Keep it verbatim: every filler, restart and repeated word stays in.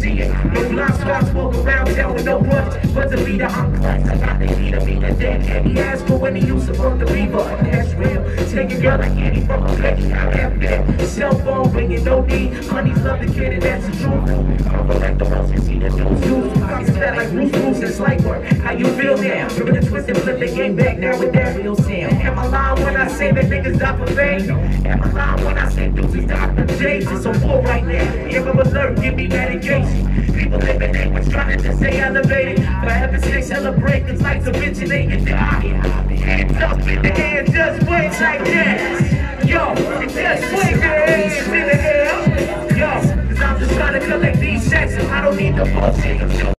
see it. No blind spots, walk around town with no rush. But to be the I'm blessed, I got the heat of me the dead. And he asked for when he used to fuck the reaver. That's real. Take a girl like Annie from a lady. I have them. Cell phone ringing, no need. Honeys love the kid, and that's the truth. I'll go like the ones you see the news. I'm fat like Bruce Bruce and Slight Work. How you feel now? Driven to twist and flip the game back now with that real sound. Am I lying when I say that niggas die for fame? Am I lying when I say deuces die for James? It's a war right now. Give them alert, give me medication. People living they was trying to stay elevated. For heaven's sake, celebrate, cause life's originate and die. Hands up in the air, just wait like that. Yo, just wait the hands in the air. Yo, cause I'm just trying to collect these checks and I don't need the bullshit.